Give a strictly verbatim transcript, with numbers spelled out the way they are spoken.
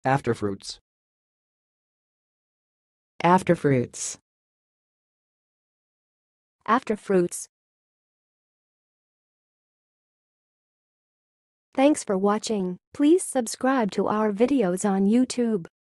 After-fruits. After-fruits. After-fruits. Thanks for watching. Please subscribe to our videos on YouTube.